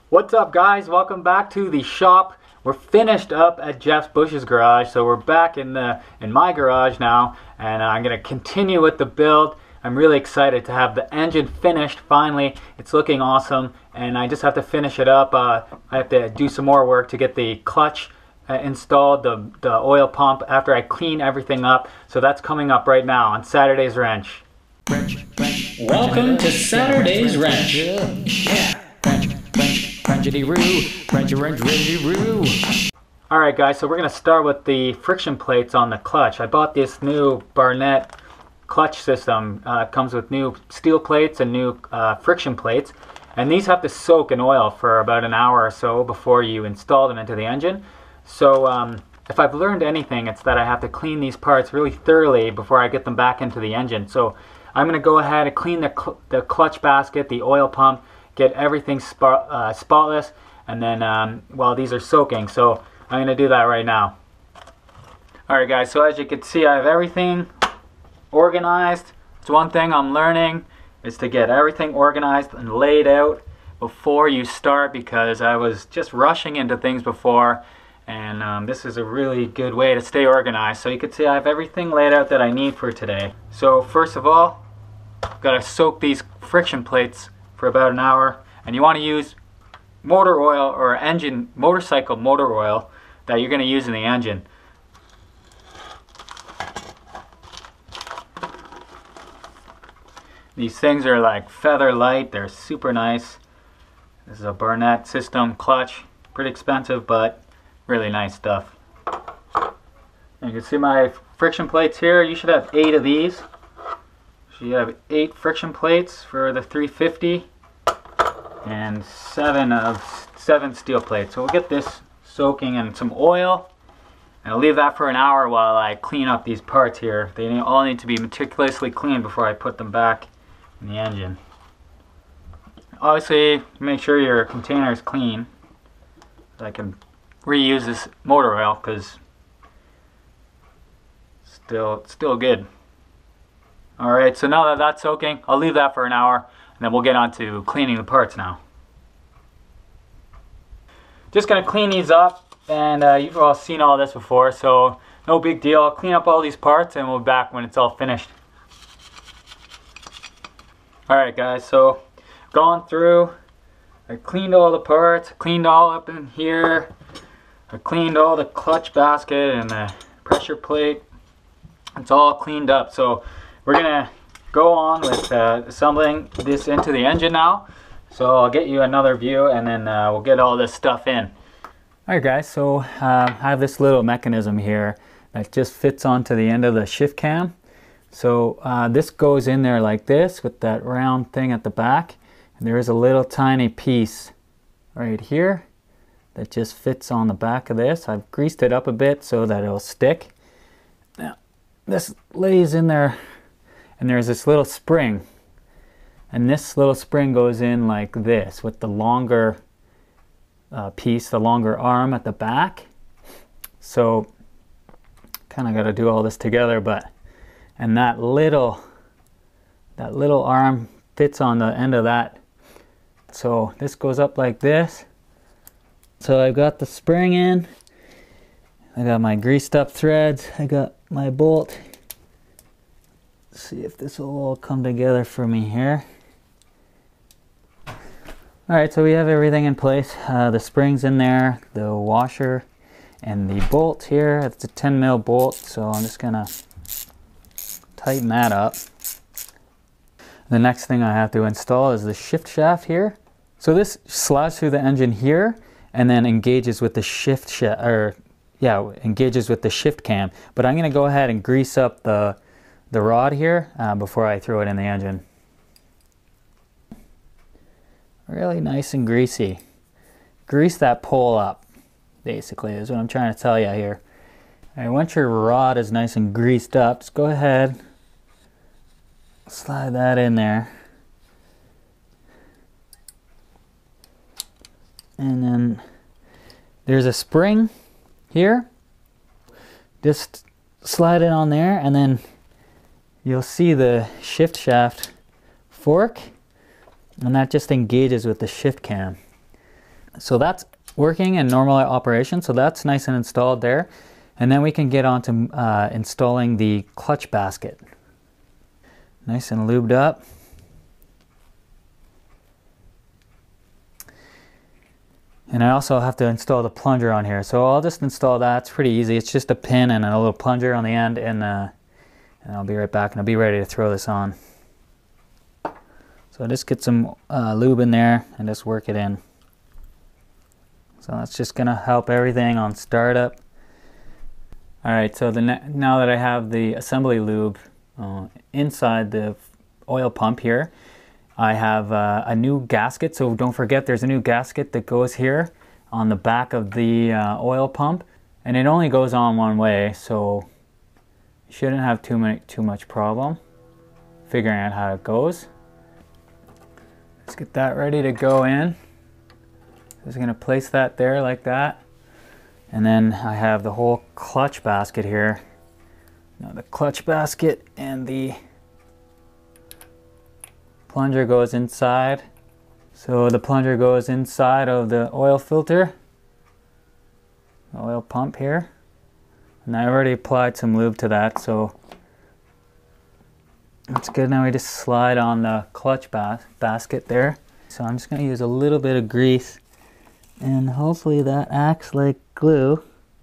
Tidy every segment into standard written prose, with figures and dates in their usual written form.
What's up, guys? Welcome back to the shop. We're finished up at Jeff Bush's garage, so we're back in my garage now, and I'm gonna continue with the build. I'm really excited to have the engine finished finally. It's looking awesome, and I just have to finish it up. I have to do some more work to get the clutch installed, the oil pump, after I clean everything up. So that's coming up right now on Saturday's Wrench. Welcome to Saturday's Wrench. Yeah. Alright guys, so we're going to start with the friction plates on the clutch. I bought this new Barnett clutch system. It comes with new steel plates and new friction plates. And these have to soak in oil for about an hour or so before you install them into the engine. So if I've learned anything, it's that I have to clean these parts really thoroughly before I get them back into the engine. So I'm going to go ahead and clean the clutch basket, the oil pump, get everything spotless, and then while these are soaking. So I'm going to do that right now. Alright guys, so as you can see, I have everything organized. It's one thing I'm learning is to get everything organized and laid out before you start, because I was just rushing into things before, and this is a really good way to stay organized. So you can see I have everything laid out that I need for today. So first of all, I've got to soak these friction plates for about an hour, and you want to use motor oil or motorcycle motor oil that you're going to use in the engine. These things are like feather light, they're super nice. This is a Barnett system clutch, pretty expensive but really nice stuff. And you can see my friction plates here. You should have 8 of these. So you have 8 friction plates for the 350 and 7 steel plates. So we'll get this soaking in some oil, and I'll leave that for an hour while I clean up these parts here. They all need to be meticulously cleaned before I put them back in the engine. Obviously, make sure your container is clean so I can reuse this motor oil, because it's still good. Alright, so now that that's soaking, I'll leave that for an hour, and then we'll get on to cleaning the parts now. Just going to clean these up, and you've all seen all this before, so no big deal. I'll clean up all these parts and we'll be back when it's all finished. Alright guys, so gone through, I cleaned all the parts, cleaned all up in here, I cleaned all the clutch basket and the pressure plate. It's all cleaned up, so we're gonna go on with assembling this into the engine now. So I'll get you another view, and then we'll get all this stuff in. Alright guys, so I have this little mechanism here that just fits onto the end of the shift cam. So this goes in there like this with that round thing at the back, and there is a little tiny piece right here that just fits on the back of this. I've greased it up a bit so that it'll stick. Now this lays in there, and there's this little spring, and this little spring goes in like this with the longer piece, the longer arm at the back. So kind of got to do all this together, and that little arm fits on the end of that. So this goes up like this. So I've got the spring in, I got my greased up threads, I got my bolt. Let's see if this will all come together for me here. Alright, so we have everything in place. The spring's in there, the washer, and the bolt here. It's a 10 mil bolt, so I'm just gonna tighten that up. The next thing I have to install is the shift shaft here. So this slides through the engine here and then engages with the shift engages with the shift cam. But I'm gonna go ahead and grease up the rod here before I throw it in the engine. Really nice and greasy. Grease that pole up, basically, is what I'm trying to tell you here. Alright, once your rod is nice and greased up, just go ahead, slide that in there. And then there's a spring here. Just slide it on there, and then you'll see the shift shaft fork, and that just engages with the shift cam. So that's working in normal operation, so that's nice and installed there. And then we can get on to installing the clutch basket. Nice and lubed up. And I also have to install the plunger on here, so I'll just install that. It's pretty easy. It's just a pin and a little plunger on the end, and I'll be right back and I'll be ready to throw this on. So just get some lube in there and just work it in. So that's just gonna help everything on startup. Alright, so now that I have the assembly lube inside the oil pump here, I have a new gasket. So don't forget, there's a new gasket that goes here on the back of the oil pump, and it only goes on one way, so you shouldn't have too much problem figuring out how it goes. Let's get that ready to go in. Just gonna place that there like that, and then I have the whole clutch basket here. Now the clutch basket and the plunger goes inside. So the plunger goes inside of the oil filter, the oil pump here, and I already applied some lube to that, so that's good. Now we just slide on the clutch basket there. So I'm just going to use a little bit of grease, and hopefully that acts like glue.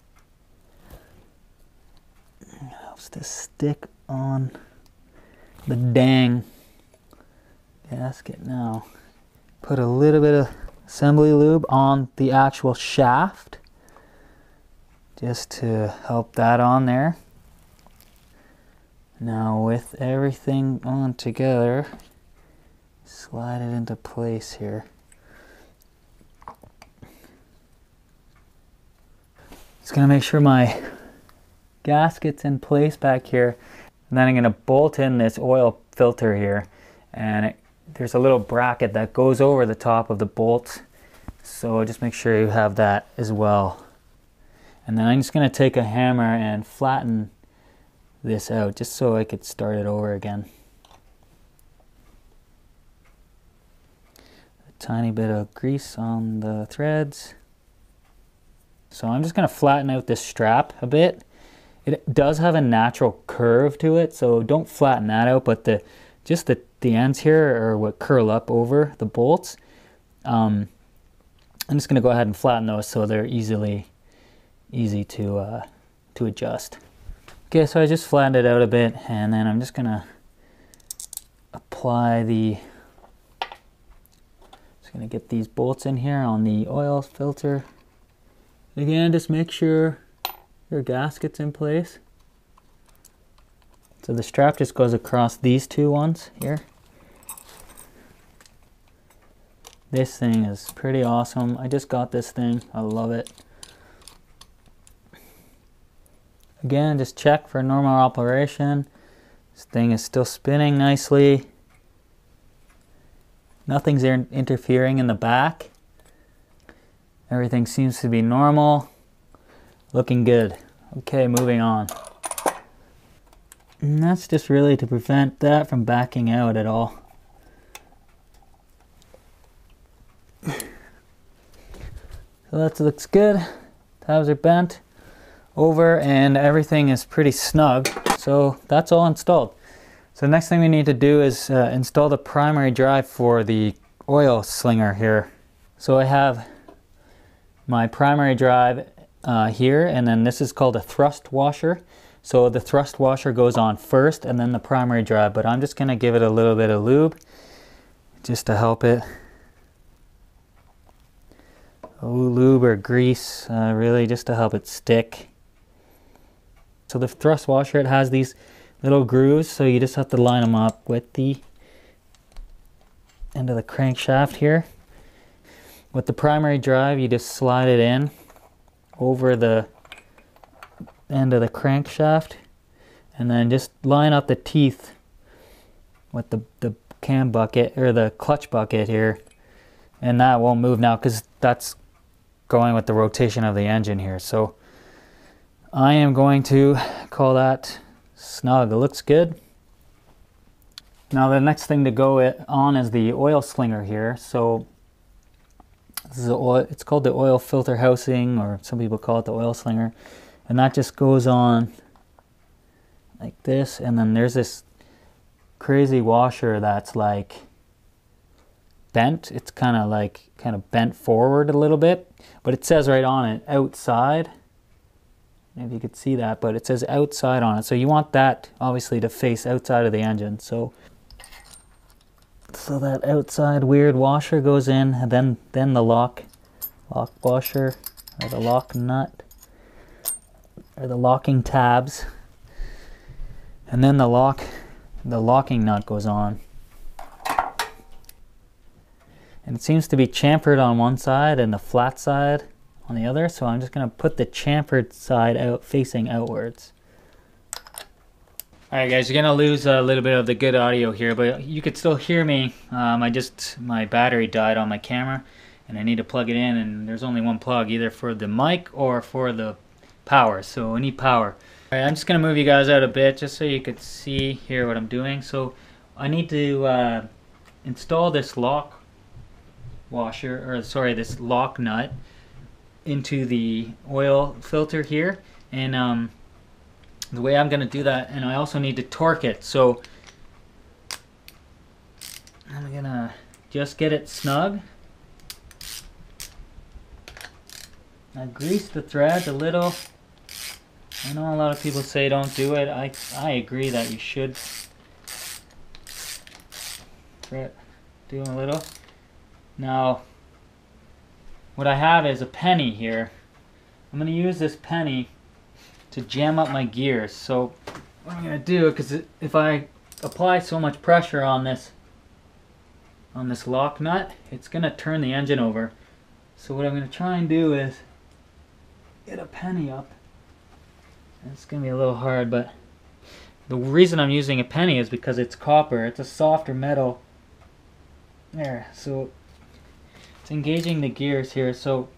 It helps to stick on the dang gasket. Now put a little bit of assembly lube on the actual shaft just to help that on there. Now with everything on together, slide it into place here. Just gonna make sure my gasket's in place back here, and then I'm gonna bolt in this oil filter here, and there's a little bracket that goes over the top of the bolt, so just make sure you have that as well. And then I'm just going to take a hammer and flatten this out just so I could start it over again. A tiny bit of grease on the threads. So I'm just going to flatten out this strap a bit. It does have a natural curve to it, so don't flatten that out, but just the ends here are what curl up over the bolts. I'm just going to go ahead and flatten those so they're easy to adjust. Okay, so I just flattened it out a bit, and then I'm just going to apply just going to get these bolts in here on the oil filter. Again, just make sure your gasket's in place. So the strap just goes across these two ones here. This thing is pretty awesome. I just got this thing. I love it. Again, just check for normal operation. This thing is still spinning nicely. Nothing's interfering in the back. Everything seems to be normal. Looking good. Okay, moving on. And that's just really to prevent that from backing out at all. So that looks good. Tabs are bent over and everything is pretty snug. So that's all installed. So the next thing we need to do is install the primary drive for the oil slinger here. So I have my primary drive here, and then this is called a thrust washer. So the thrust washer goes on first and then the primary drive, but I'm just going to give it a little bit of lube just to help it. Lube or grease, really just to help it stick. So the thrust washer, it has these little grooves, so you just have to line them up with the end of the crankshaft here. With the primary drive, you just slide it in over the end of the crankshaft, and then just line up the teeth with the cam bucket or the clutch bucket here, and that won't move now because that's going with the rotation of the engine here. So I am going to call that snug. It looks good. Now the next thing to go on is the oil slinger here. So This is oil. It's called the oil filter housing, or some people call it the oil slinger, and that just goes on like this. And then there's this crazy washer that's like bent. It's kind of bent forward a little bit, but it says right on it outside. Maybe you could see that, but it says outside on it. So you want that obviously to face outside of the engine. So that outside weird washer goes in, and then the lock washer, or the lock nut, or the locking tabs, and then the locking nut goes on. And it seems to be chamfered on one side and the flat side on the other, so I'm just going to put the chamfered side out, facing outwards. Alright guys, you're going to lose a little bit of the good audio here, but you could still hear me. My battery died on my camera, and I need to plug it in, and there's only one plug, either for the mic or for the power, so I need power. Alright, I'm just going to move you guys out a bit just so you could see here what I'm doing. So I need to install this lock washer, or sorry, this lock nut into the oil filter here, and the way I'm going to do that, and I also need to torque it, so I'm going to just get it snug. I grease the threads a little. I know a lot of people say don't do it. I agree that you should do a little. Now, what I have is a penny here. I'm going to use this penny to jam up my gears. So what I'm going to do, because if I apply so much pressure on this lock nut, it's going to turn the engine over. So what I'm going to try and do is get a penny up. And it's going to be a little hard, but the reason I'm using a penny is because it's copper. It's a softer metal. There, so it's engaging the gears here. So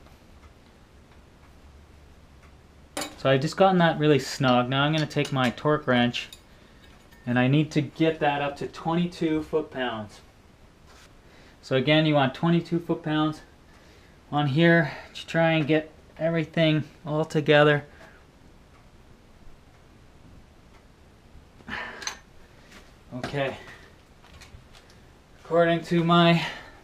I've just gotten that really snug. Now I'm going to take my torque wrench, and I need to get that up to 22 foot-pounds. So again, you want 22 foot-pounds on here to try and get everything all together. Okay. According to my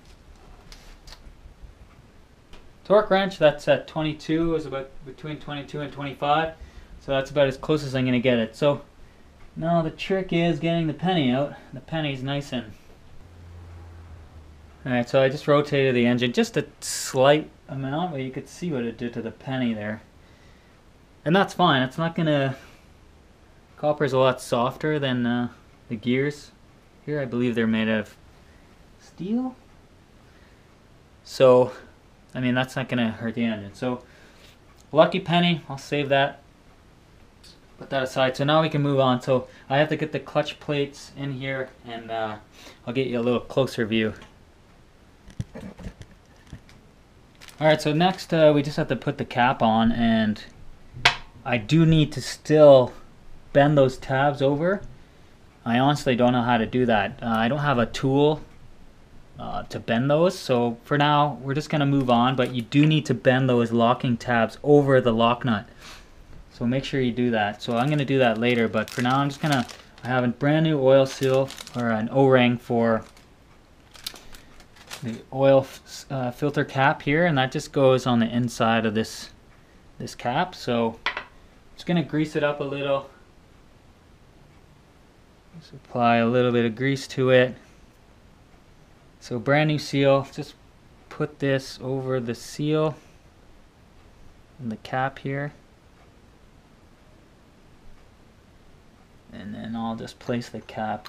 torque wrench, that's at 22, is about between 22 and 25. So that's about as close as I'm going to get it. So now the trick is getting the penny out. The penny's nice and... Alright, so I just rotated the engine just a slight amount, but you could see what it did to the penny there. And that's fine. It's not going to... Copper's a lot softer than the gears. Here I believe they're made out of steel. So, I mean, that's not going to hurt the engine. So, lucky penny, I'll save that. Put that aside. So now we can move on. So I have to get the clutch plates in here, and I'll get you a little closer view. Alright, so next we just have to put the cap on, and I do need to still bend those tabs over. I honestly don't know how to do that. I don't have a tool to bend those, so for now we're just going to move on, but you do need to bend those locking tabs over the lock nut. So make sure you do that. So I'm going to do that later, but for now I'm just going to, I have a brand new oil seal, or an O-ring for the oil filter cap here, and that just goes on the inside of this cap. So I'm just going to grease it up a little. Just apply a little bit of grease to it. So brand new seal, just put this over the seal and the cap here. And then I'll just place the cap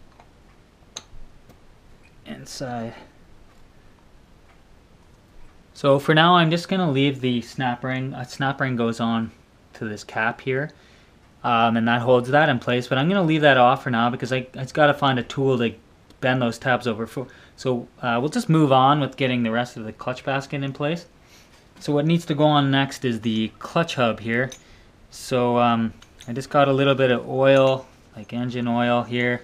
inside. So for now I'm just going to leave the snap ring. A snap ring goes on to this cap here. And that holds that in place. But I'm going to leave that off for now because I just got to find a tool to bend those tabs over. So we'll just move on with getting the rest of the clutch basket in place. So what needs to go on next is the clutch hub here. So I just got a little bit of oil, like engine oil here,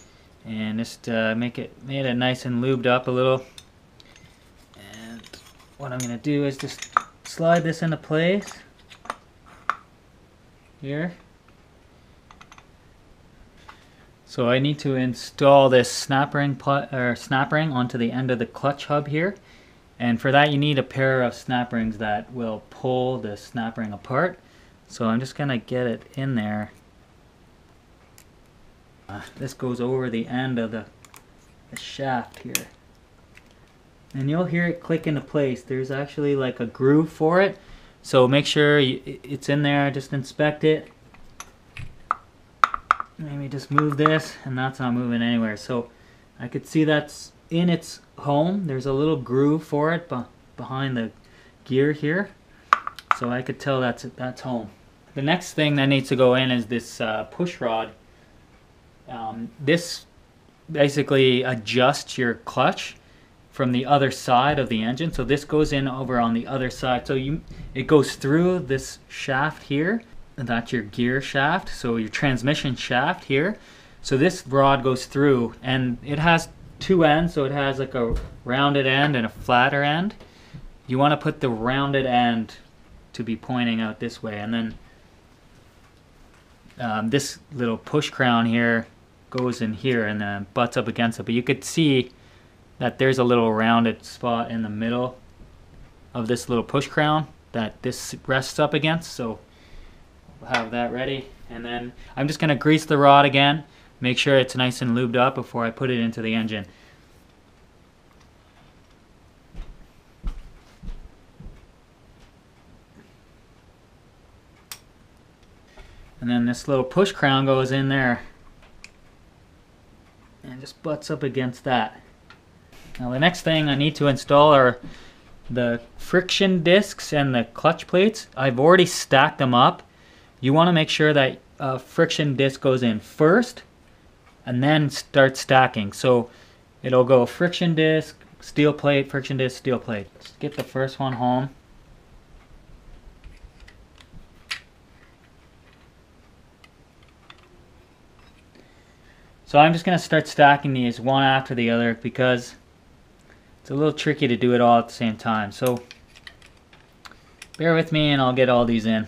and just made it nice and lubed up a little. And what I'm going to do is just slide this into place here. So I need to install this snap ring onto the end of the clutch hub here. And for that you need a pair of snap rings that will pull the snap ring apart. So I'm just going to get it in there. This goes over the end of the shaft here. And you'll hear it click into place. There's actually like a groove for it. So make sure it's in there, just inspect it. Maybe just move this, and that's not moving anywhere. So I could see that's in its home. There's a little groove for it behind the gear here. So I could tell that's home. The next thing that needs to go in is this push rod. This basically adjusts your clutch from the other side of the engine. So this goes in over on the other side. So it goes through this shaft here. And that's your gear shaft. So your transmission shaft here. So this rod goes through, and it has two ends. So it has like a rounded end and a flatter end. You want to put the rounded end to be pointing out this way, and then this little push crown here goes in here and then butts up against it. But you could see that there's a little rounded spot in the middle of this little push crown that this rests up against. So we'll have that ready, and then I'm just going to grease the rod again, make sure it's nice and lubed up before I put it into the engine. And then this little push crown goes in there and just butts up against that. Now the next thing I need to install are the friction discs and the clutch plates. I've already stacked them up. You want to make sure that friction disc goes in first and then start stacking. So it'll go friction disc, steel plate, friction disc, steel plate. Let's get the first one home. So I'm just going to start stacking these one after the other because it's a little tricky to do it all at the same time. So bear with me and I'll get all these in.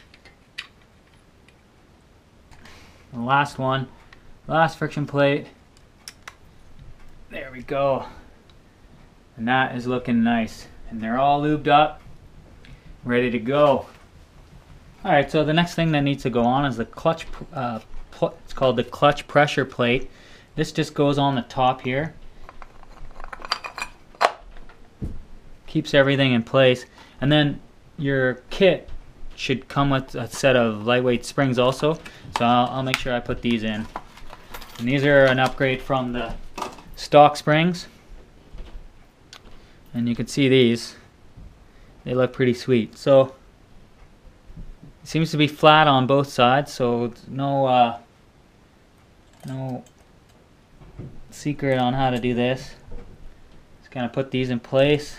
The last one, last friction plate. There we go. And that is looking nice. And they're all lubed up, ready to go. Alright, so the next thing that needs to go on is the clutch. It's called the clutch pressure plate. This just goes on the top here. Keeps everything in place. And then your kit should come with a set of lightweight springs also. So I'll make sure I put these in. And these are an upgrade from the stock springs. And you can see these. They look pretty sweet. So it seems to be flat on both sides, so no secret on how to do this. Just kind of put these in place.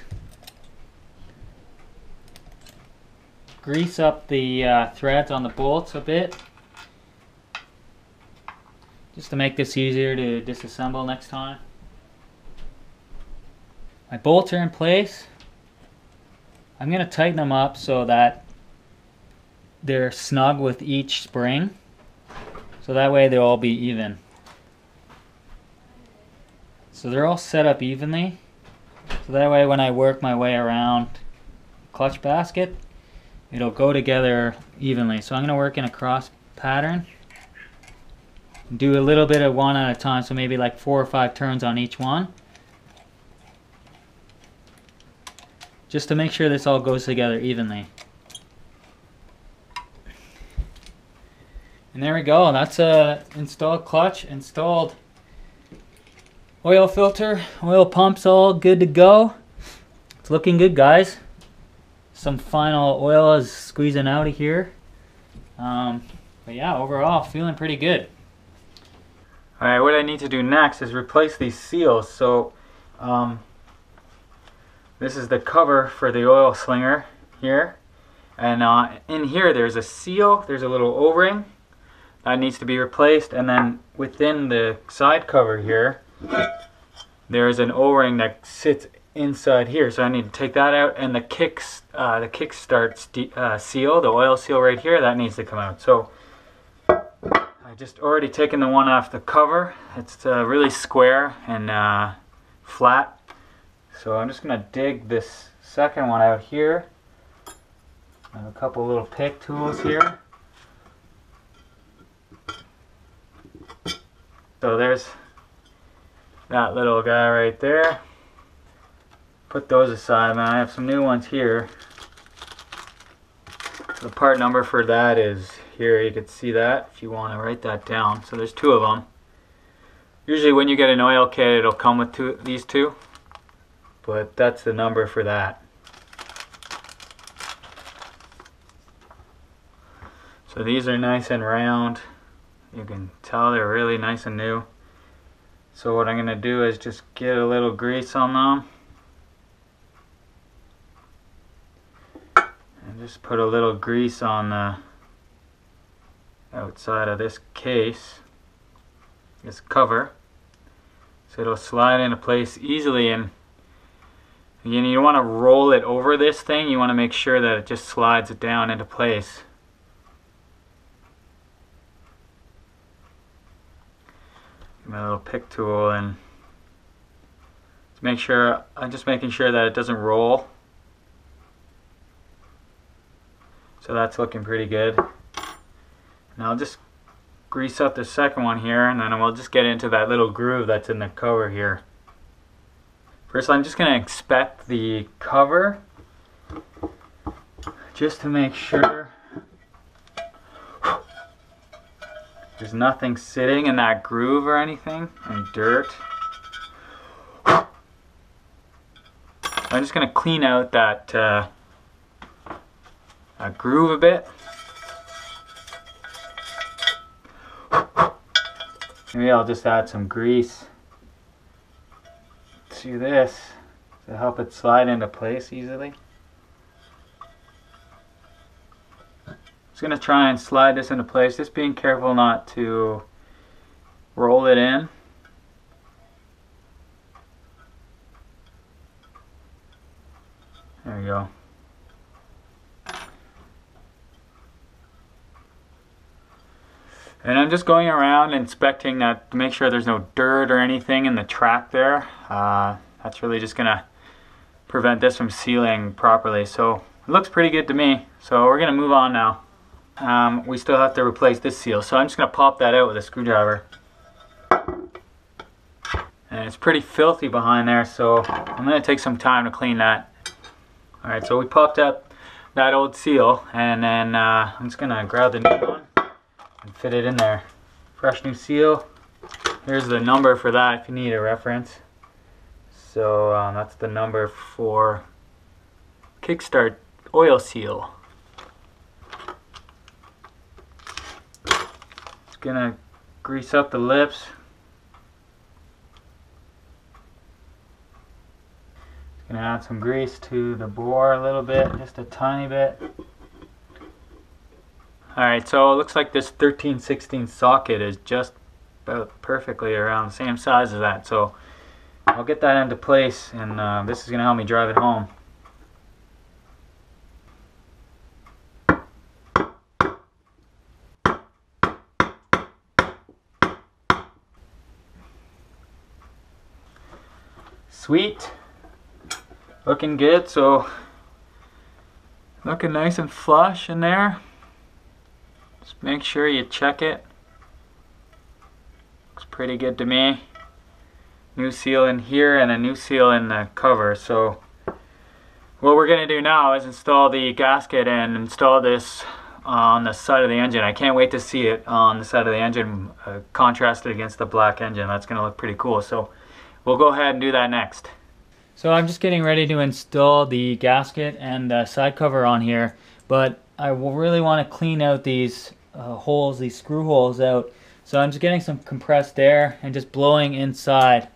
Grease up the threads on the bolts a bit, just to make this easier to disassemble next time. My bolts are in place. I'm going to tighten them up so that they're snug with each spring, so that way they'll all be even. So they're all set up evenly, so that way when I work my way around the clutch basket, it'll go together evenly. So I'm going to work in a cross pattern, do a little bit of one at a time, so maybe like 4 or 5 turns on each one, just to make sure this all goes together evenly. And there we go, that's a installed clutch, installed oil filter, oil pumps, all good to go. It's looking good, guys. Some final oil is squeezing out of here. But yeah, overall, feeling pretty good. Alright, what I need to do next is replace these seals. So, this is the cover for the oil slinger here. And in here there's a seal, there's a little O-ring that needs to be replaced, and then within the side cover here there's an O-ring that sits inside here, so I need to take that out, and the kickstart seal, the oil seal right here, that needs to come out. So I just already taken the one off the cover. It's really square and flat, so I'm just gonna dig this second one out here. I have a couple little pick tools here. So there's that little guy right there. Put those aside, man. I have some new ones here. The part number for that is here. You can see that if you want to write that down. So there's two of them. Usually when you get an oil kit, it'll come with these two. But that's the number for that. So these are nice and round. You can tell they're really nice and new. So what I'm going to do is just get a little grease on them. And just put a little grease on the outside of this case, this cover. So it'll slide into place easily, and again, you don't want to roll it over this thing. You want to make sure that it just slides it down into place. My little pick tool, and make sure I'm just making sure that it doesn't roll. So that's looking pretty good. Now I'll just grease up the second one here, and then we'll just get into that little groove that's in the cover here. First, I'm just going to inspect the cover just to make sure there's nothing sitting in that groove or anything, any dirt. I'm just going to clean out that groove a bit. Maybe I'll just add some grease to this to help it slide into place easily. Just going to try and slide this into place, just being careful not to roll it in. There we go. And I'm just going around inspecting that to make sure there's no dirt or anything in the track there. That's really just going to prevent this from sealing properly. So it looks pretty good to me. So we're going to move on now. We still have to replace this seal, so I'm just going to pop that out with a screwdriver. And it's pretty filthy behind there, so I'm going to take some time to clean that. Alright, so we popped out that old seal, and then I'm just going to grab the new one and fit it in there. Fresh new seal. Here's the number for that if you need a reference. So that's the number for Kickstart oil seal. Gonna grease up the lips. Gonna add some grease to the bore a little bit, just a tiny bit. Alright, so it looks like this 13/16 socket is just about perfectly around the same size as that. So I'll get that into place, and this is gonna help me drive it home. Sweet, looking good. So looking nice and flush in there. Just make sure you check it. Looks pretty good to me. New seal in here and a new seal in the cover. So what we're going to do now is install the gasket and install this on the side of the engine. I can't wait to see it on the side of the engine contrasted against the black engine. That's going to look pretty cool. So we'll go ahead and do that next. So I'm just getting ready to install the gasket and the side cover on here, but I will really want to clean out these holes, these screw holes out. So I'm just getting some compressed air and just blowing inside.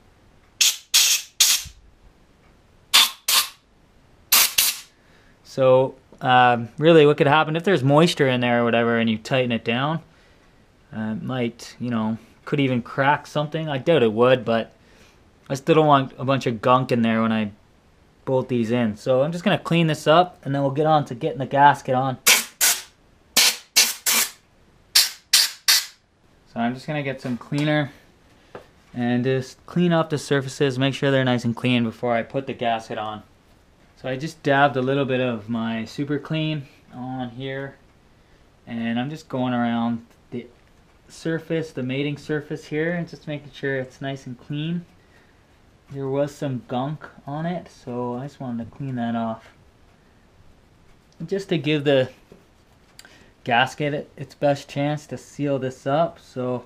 So really what could happen if there's moisture in there or whatever and you tighten it down, it might, could even crack something. I doubt it would, but I still don't want a bunch of gunk in there when I bolt these in. So I'm just going to clean this up and then we'll get on to getting the gasket on. So I'm just going to get some cleaner and just clean up the surfaces, make sure they're nice and clean before I put the gasket on. So I just dabbed a little bit of my super clean on here, and I'm just going around the surface, the mating surface here, and just making sure it's nice and clean. There was some gunk on it, so I just wanted to clean that off. Just to give the gasket its best chance to seal this up. So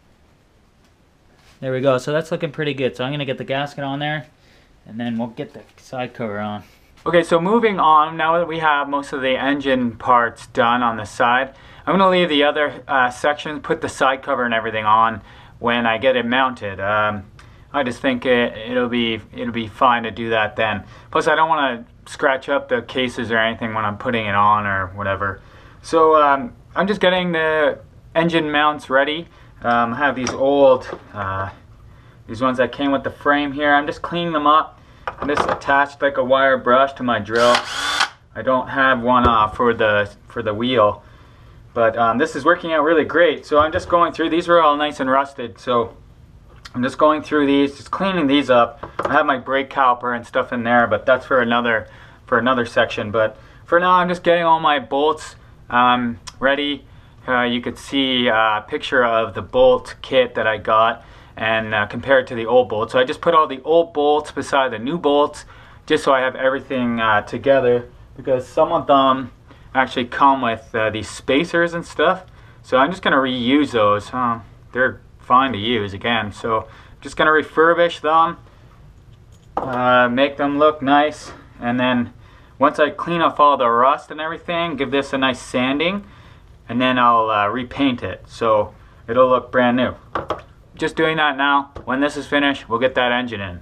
there we go. So that's looking pretty good. So I'm gonna get the gasket on there and then we'll get the side cover on. Okay, so moving on, now that we have most of the engine parts done on the side, I'm gonna leave the other sections, put the side cover and everything on when I get it mounted. I just think it'll be fine to do that then. Plus I don't want to scratch up the cases or anything when I'm putting it on or whatever. So I'm just getting the engine mounts ready. I have these old, these ones that came with the frame here. I'm just cleaning them up. I'm just attached like a wire brush to my drill. I don't have one for the wheel, but this is working out really great. So I'm just going through. These were all nice and rusted, so I'm just going through these, just cleaning these up. I have my brake caliper and stuff in there, but that's for another section. But for now, I'm just getting all my bolts ready. You could see a picture of the bolt kit that I got and compared to the old bolts. So I just put all the old bolts beside the new bolts just so I have everything together, because some of them actually come with these spacers and stuff. So I'm just going to reuse those. They're fine to use again. So I'm just going to refurbish them, make them look nice, and then once I clean off all the rust and everything, give this a nice sanding, and then I'll repaint it so it'll look brand new. Just doing that now. When this is finished, we'll get that engine in.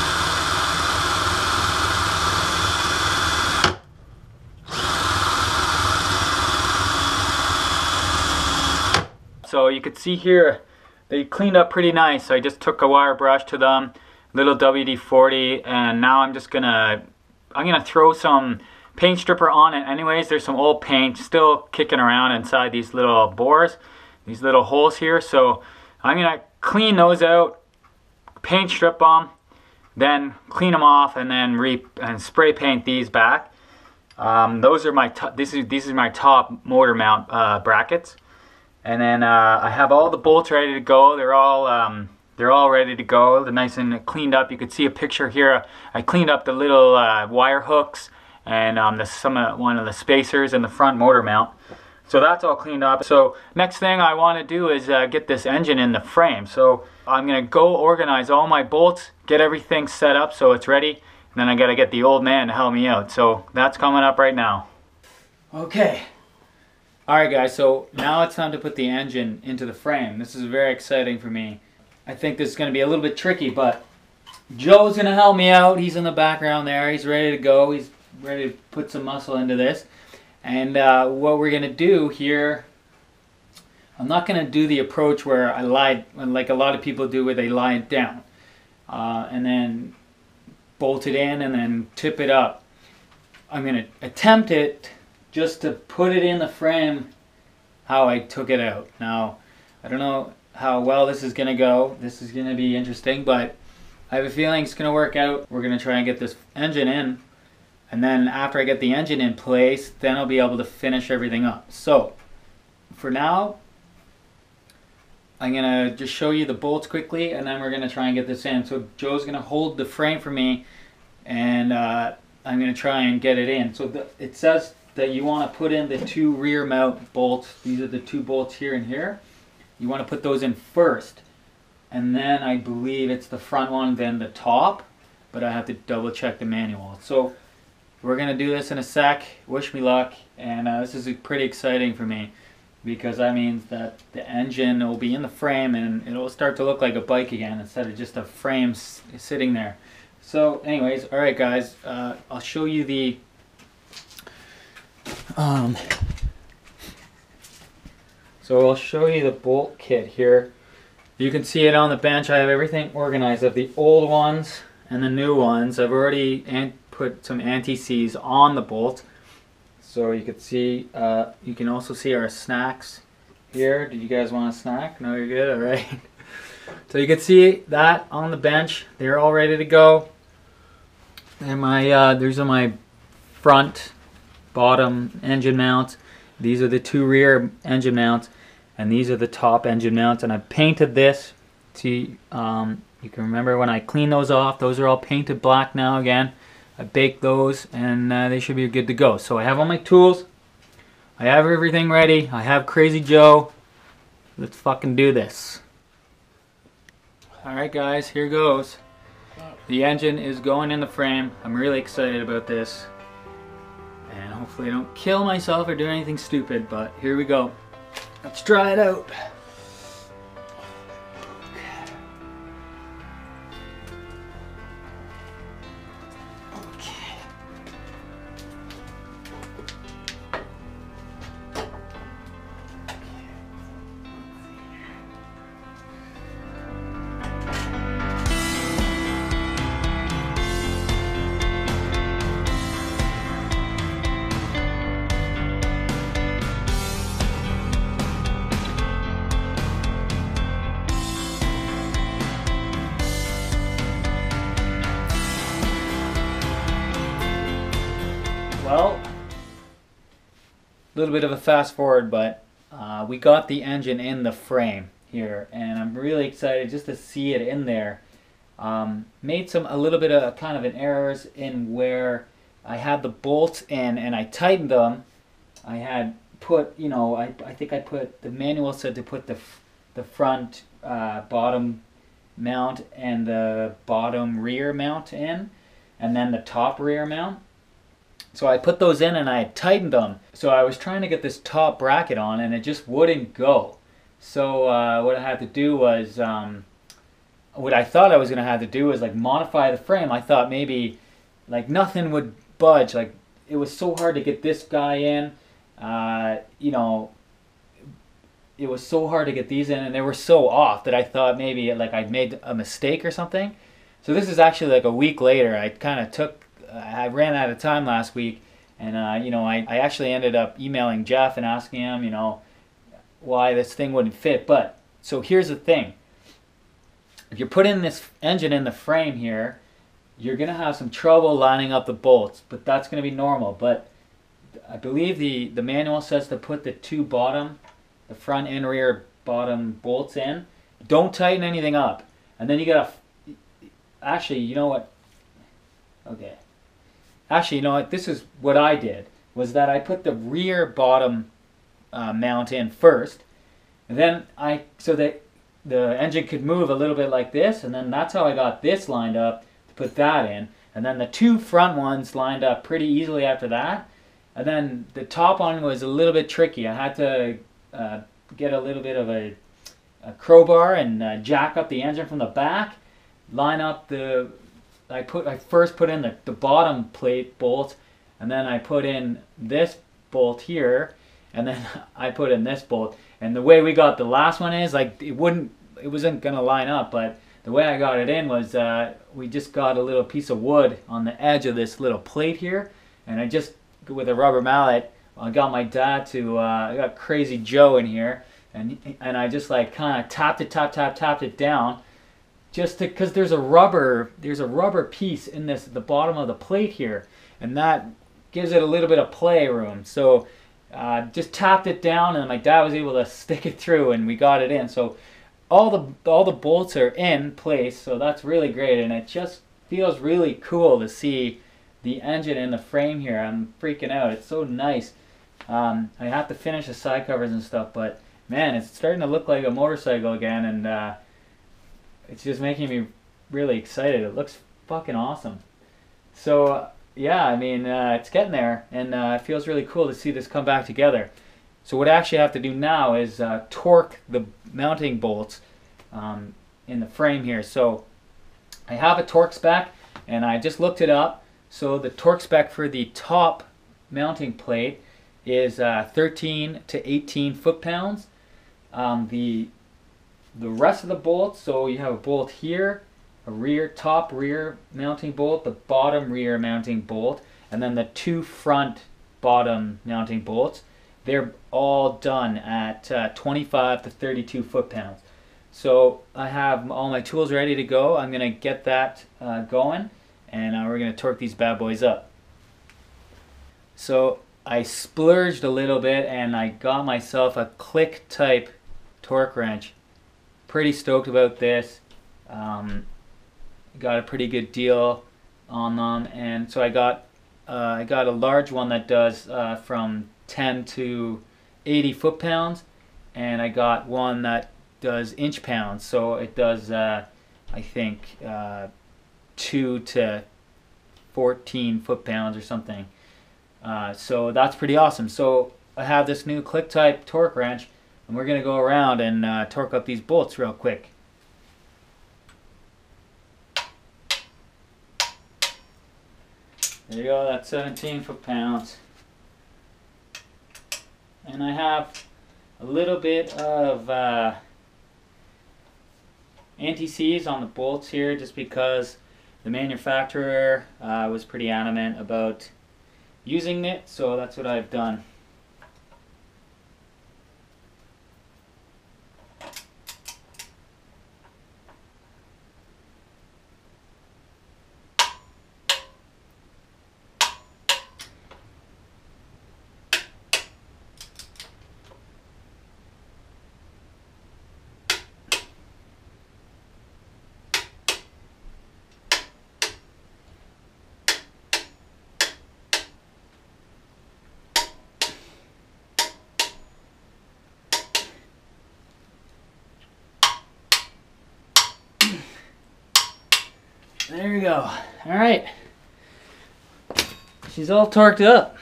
So you can see here, they cleaned up pretty nice. I just took a wire brush to them, little WD-40, and now I'm gonna throw some paint stripper on it. Anyways, there's some old paint still kicking around inside these little bores, these little holes here. So I'm gonna clean those out, paint strip them, then clean them off, and then spray paint these back. Those are my these are my top motor mount brackets, and then I have all the bolts ready to go. They're all ready to go. They're nice and cleaned up. You could see a picture here. I cleaned up the little wire hooks and one of the spacers in the front motor mount. So that's all cleaned up. So next thing I want to do is get this engine in the frame. So I'm going to go organize all my bolts, get everything set up so it's ready, and then I got to get the old man to help me out. So that's coming up right now. Okay. Alright guys, so now it's time to put the engine into the frame. This is very exciting for me. I think this is going to be a little bit tricky, but Joe's going to help me out. He's in the background there. He's ready to go. He's ready to put some muscle into this. And what we're going to do here, I'm not going to do the approach where I lie, like a lot of people do, where they lie it down and then bolt it in and then tip it up. I'm going to attempt it just to put it in the frame how I took it out. Now, I don't know how well this is going to go. This is going to be interesting, but I have a feeling it's going to work out. We're going to try and get this engine in, and then after I get the engine in place, then I'll be able to finish everything up. So, for now, I'm going to just show you the bolts quickly, and then we're going to try and get this in. So Joe's going to hold the frame for me, and I'm going to try and get it in. So it says that you want to put in the two rear mount bolts. These are the two bolts here and here. You want to put those in first, and then I believe it's the front one, then the top, but I have to double check the manual. So we're going to do this in a sec. Wish me luck, and this is pretty exciting for me, because that means that the engine will be in the frame and it'll start to look like a bike again instead of just a frame sitting there. So anyways, alright guys, I'll show you the so I'll show you the bolt kit here. You can see it on the bench. I have everything organized. I have the old ones and the new ones. I've already put some anti-seize on the bolt. So you can see, you can also see our snacks here. Did you guys want a snack? No, you're good. All right. So you can see that on the bench. They're all ready to go. And my these are my front, bottom engine mounts. These are the two rear engine mounts, and these are the top engine mounts. And I painted this. See, you can remember when I cleaned those off. Those are all painted black now again. I baked those, and they should be good to go. So I have all my tools. I have everything ready. I have Crazy Joe. Let's fucking do this. Alright guys, here goes. The engine is going in the frame. I'm really excited about this. And hopefully I don't kill myself or do anything stupid, but here we go. Let's try it out. Well, a little bit of a fast forward, but we got the engine in the frame here, and I'm really excited just to see it in there. Made a little bit of kind of an errors in where I had the bolts in and I tightened them. I had put, you know, I think I put, the manual said to put the front bottom mount and the bottom rear mount in, and then the top rear mount. So I put those in and I tightened them. So I was trying to get this top bracket on and it just wouldn't go. So what I had to do was, what I thought I was going to have to do was like modify the frame. I thought maybe like nothing would budge. Like it was so hard to get this guy in. You know, it was so hard to get these in, and they were so off that I thought maybe like I'd made a mistake or something. So this is actually like a week later. I kind of took, I ran out of time last week, and you know, I actually ended up emailing Jeff and asking him, you know, why this thing wouldn't fit. But so here's the thing: if you're putting this engine in the frame here, you're gonna have some trouble lining up the bolts, but that's gonna be normal. But I believe the manual says to put the two bottom, the front and rear bottom bolts in. Don't tighten anything up, and then you gotta. Actually, you know what? Okay. Actually, you know what? This is what I did, was that I put the rear bottom mount in first, and then so that the engine could move a little bit like this, and then that's how I got this lined up to put that in, and then the two front ones lined up pretty easily after that, and then the top one was a little bit tricky. I had to get a little bit of a crowbar and jack up the engine from the back, line up the. I first put in the bottom plate bolt, and then I put in this bolt here, and then I put in this bolt. And the way we got the last one is like it wasn't gonna line up, but the way I got it in was we just got a little piece of wood on the edge of this little plate here, and I just with a rubber mallet, I got my dad to I got Crazy Joe in here, and I just like kind of tapped it down. Just because there's a rubber piece in the bottom of the plate here, and that gives it a little bit of play room. So just tapped it down, and my dad was able to stick it through, and we got it in. So all the bolts are in place, so that's really great, and it just feels really cool to see the engine in the frame here. I'm freaking out. It's so nice. I have to finish the side covers and stuff, but man, it's starting to look like a motorcycle again, and it's just making me really excited. It looks fucking awesome. So yeah, I mean, it's getting there, and it feels really cool to see this come back together. So what I actually have to do now is torque the mounting bolts in the frame here. So I have a torque spec, and I just looked it up. So the torque spec for the top mounting plate is 13 to 18 foot-pounds. The rest of the bolts, so you have a bolt here, a top rear mounting bolt, the bottom rear mounting bolt, and then the 2 front bottom mounting bolts. They're all done at 25 to 32 foot-pounds. So I have all my tools ready to go. I'm going to get that going, and we're going to torque these bad boys up. So I splurged a little bit and I got myself a click type torque wrench. Pretty stoked about this. Got a pretty good deal on them, and so I got a large one that does from 10 to 80 foot-pounds, and I got one that does inch-pounds, so it does I think 2 to 14 foot-pounds or something. So that's pretty awesome. So I have this new click type torque wrench, and we're gonna go around and torque up these bolts real quick. There you go, that's 17 foot-pounds. And I have a little bit of anti-seize on the bolts here, just because the manufacturer was pretty adamant about using it, so that's what I've done. There you go. Alright. She's all torqued up.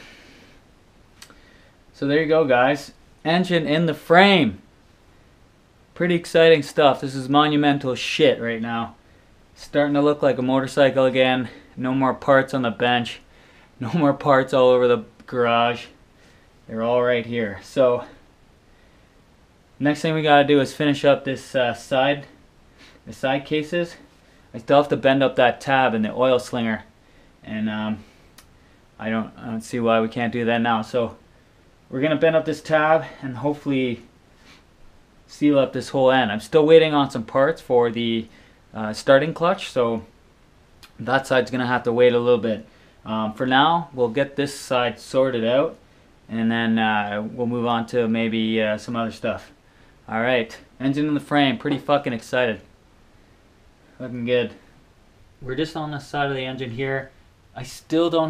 So there you go, guys. Engine in the frame. Pretty exciting stuff. This is monumental shit right now. Starting to look like a motorcycle again. No more parts on the bench. No more parts all over the garage. They're all right here. So next thing we gotta do is finish up this the side cases. I still have to bend up that tab in the oil slinger, and I don't see why we can't do that now. So we're gonna bend up this tab and hopefully seal up this whole end. I'm still waiting on some parts for the starting clutch, so that side's gonna have to wait a little bit. For now, we'll get this side sorted out, and then we'll move on to maybe some other stuff. All right, engine in the frame. Pretty fucking excited. Looking good. We're just on the side of the engine here. I still don't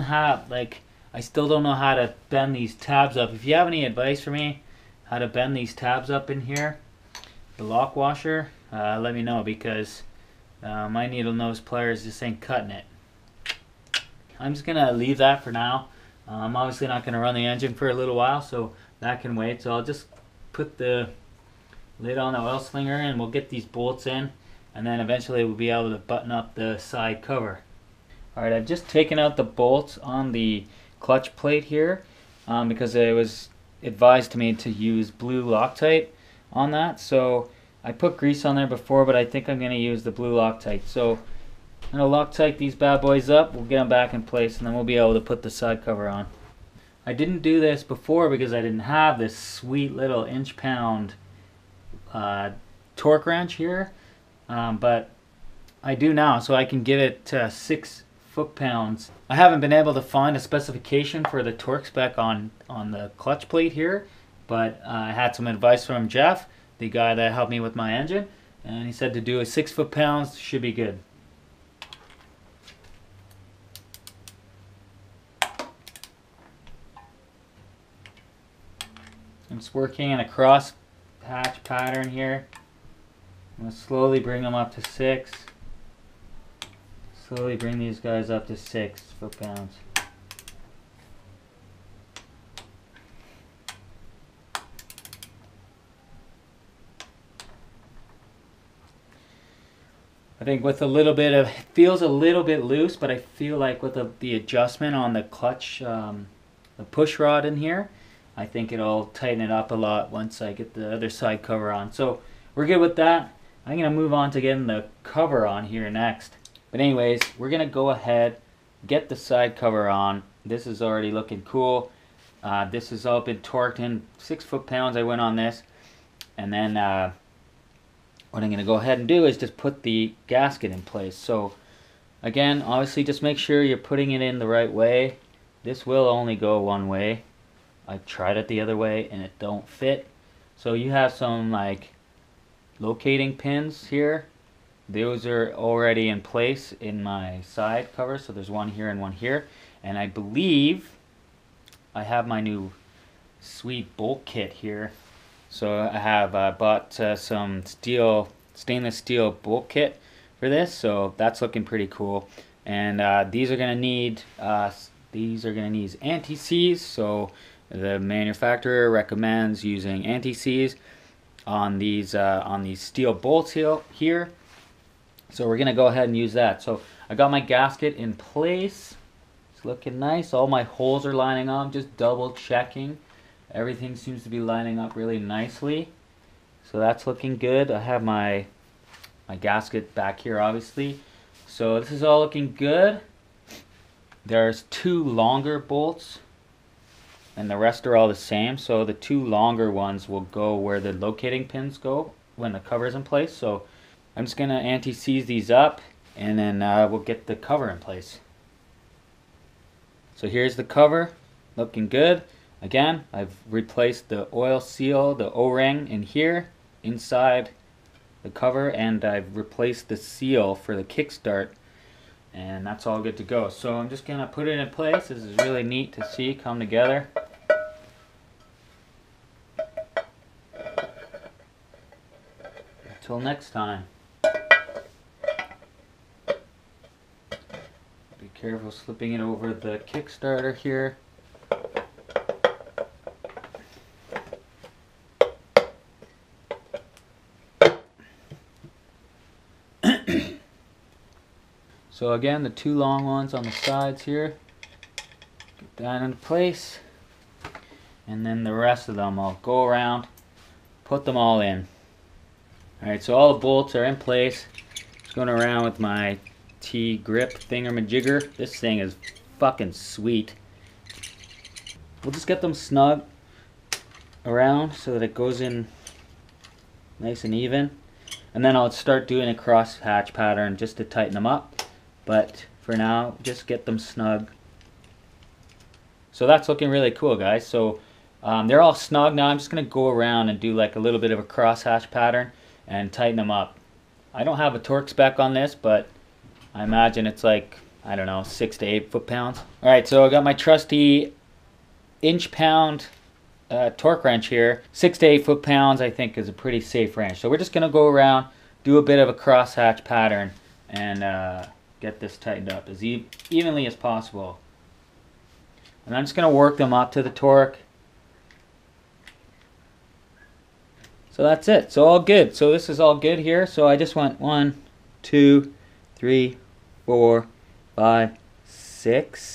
know how to bend these tabs up. If you have any advice for me how to bend these tabs up in here, the lock washer, let me know, because my needle nose pliers just ain't cutting it. I'm just gonna leave that for now. I'm obviously not gonna run the engine for a little while, so that can wait. So I'll just put the lid on the oil slinger and we'll get these bolts in, and then eventually we'll be able to button up the side cover. Alright, I've just taken out the bolts on the clutch plate here because it was advised to me to use blue Loctite on that. So I put grease on there before, but I think I'm going to use the blue Loctite. So I'm going to Loctite these bad boys up, we'll get them back in place, and then we'll be able to put the side cover on. I didn't do this before because I didn't have this sweet little inch-pound torque wrench here. But I do now, so I can give it 6 foot-pounds. I haven't been able to find a specification for the torque spec on the clutch plate here, but I had some advice from Jeff, the guy that helped me with my engine, and he said to do a 6 foot-pounds should be good. I'm just working in a cross hatch pattern here. I'm going to slowly bring them up to 6. Slowly bring these guys up to 6 foot-pounds. I think with a little bit of, it feels a little bit loose, but I feel like with the adjustment on the clutch, the push rod in here, I think it'll tighten it up a lot once I get the other side cover on. So we're good with that. I'm gonna move on to getting the cover on here next. But anyways, we're gonna go ahead, get the side cover on. This is already looking cool. This has all been torqued in 6 foot-pounds. I went on this, and then what I'm gonna go ahead and do is just put the gasket in place. So again, obviously just make sure you're putting it in the right way. This will only go one way. I tried it the other way and it don't fit. So you have some like locating pins here. Those are already in place in my side cover. So there's one here and one here. And I believe I have my new sweet bolt kit here. So I have bought some stainless steel bolt kit for this. So that's looking pretty cool. And these are gonna need anti-seize. So the manufacturer recommends using anti-seize on these steel bolts here. So we're gonna go ahead and use that. So I got my gasket in place. It's looking nice. All my holes are lining up. I'm just double checking. Everything seems to be lining up really nicely. So that's looking good. I have my gasket back here, obviously. So this is all looking good. There's 2 longer bolts and the rest are all the same. So the 2 longer ones will go where the locating pins go when the cover is in place. So I'm just gonna anti-seize these up, and then we'll get the cover in place. So here's the cover, looking good. Again, I've replaced the oil seal, the O-ring in here, inside the cover, and I've replaced the seal for the kickstart, and that's all good to go. So I'm just gonna put it in place. This is really neat to see come together. Until next time. Be careful slipping it over the kickstarter here. So again, the 2 long ones on the sides here, get that into place, and then the rest of them I'll go around, put them all in. Alright, so all the bolts are in place. Just going around with my T-grip thingamajigger. This thing is fucking sweet. We'll just get them snug around so that it goes in nice and even. And then I'll start doing a cross hatch pattern just to tighten them up. But for now, just get them snug. So that's looking really cool, guys. So they're all snug now. I'm just going to go around and do like a little bit of a cross hatch pattern and tighten them up. I don't have a torque spec on this, but I imagine it's like, I don't know, 6 to 8 foot-pounds. Alright, so I got my trusty inch-pound torque wrench here. 6 to 8 foot-pounds I think is a pretty safe wrench. So we're just going to go around, do a bit of a cross hatch pattern, and get this tightened up as evenly as possible. And I'm just going to work them up to the torque. So that's it. So all good. So this is all good here. So I just went 1, 2, 3, 4, 5, 6,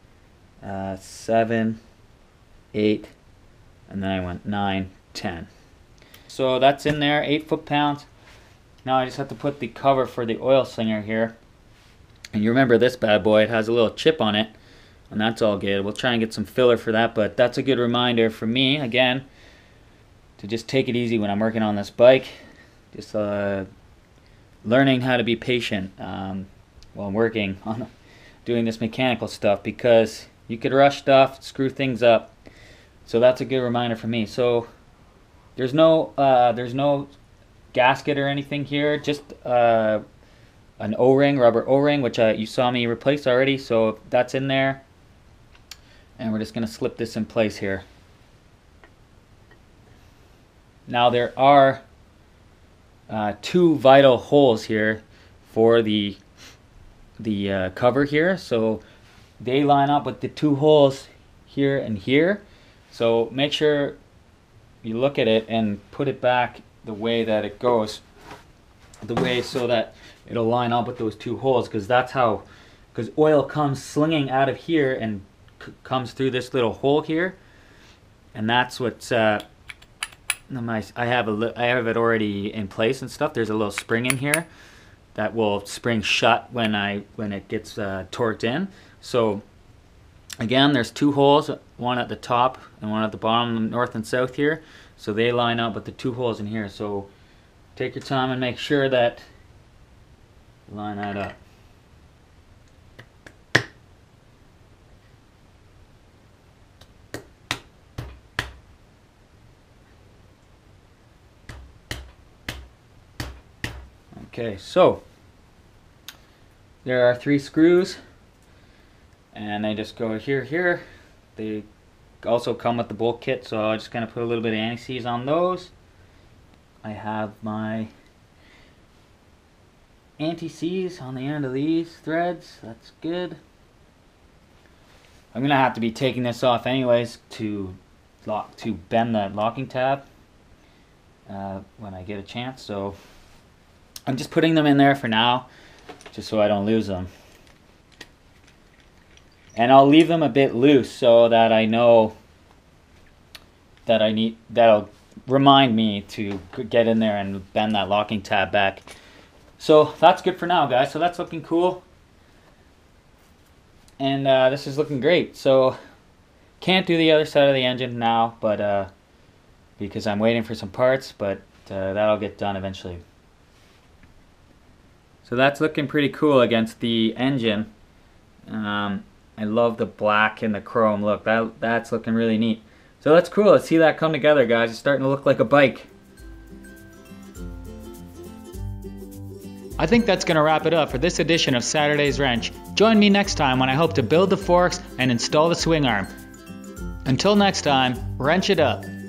7, 8, and then I went 9, 10. So that's in there, 8 foot-pounds. Now I just have to put the cover for the oil slinger here. And you remember this bad boy, it has a little chip on it, and that's all good. We'll try and get some filler for that, but that's a good reminder for me, again, to just take it easy when I'm working on this bike. Just learning how to be patient while I'm working on doing this mechanical stuff, because you could rush stuff, screw things up. So that's a good reminder for me. So there's no gasket or anything here, just an O-ring, rubber O-ring, which you saw me replace already. So that's in there, and we're just going to slip this in place here. Now there are 2 vital holes here for the cover here, so they line up with the 2 holes here and here. So make sure you look at it and put it back the way that it goes, the way so that it'll line up with those 2 holes, because that's how, because oil comes slinging out of here and comes through this little hole here, and that's what's I have it already in place and stuff. There's a little spring in here that will spring shut when it gets torqued in. So again, there's 2 holes, one at the top and one at the bottom, north and south here. So they line up with the 2 holes in here. So take your time and make sure that you line that up. Okay, so there are 3 screws, and they just go here. They also come with the bolt kit, so I'm just going to put a little bit of anti-seize on those. I have my anti-seize on the end of these threads. That's good. I'm going to have to be taking this off anyways to bend that locking tab when I get a chance, so I'm just putting them in there for now, just so I don't lose them. And I'll leave them a bit loose so that I know that that'll remind me to get in there and bend that locking tab back. So that's good for now, guys. So that's looking cool. And this is looking great. So can't do the other side of the engine now, but because I'm waiting for some parts, but that'll get done eventually. So that's looking pretty cool against the engine. I love the black and the chrome look. That's looking really neat. So that's cool. Let's see that come together, guys. It's starting to look like a bike. I think that's going to wrap it up for this edition of Saturday's Wrench. Join me next time when I hope to build the forks and install the swing arm. Until next time, wrench it up.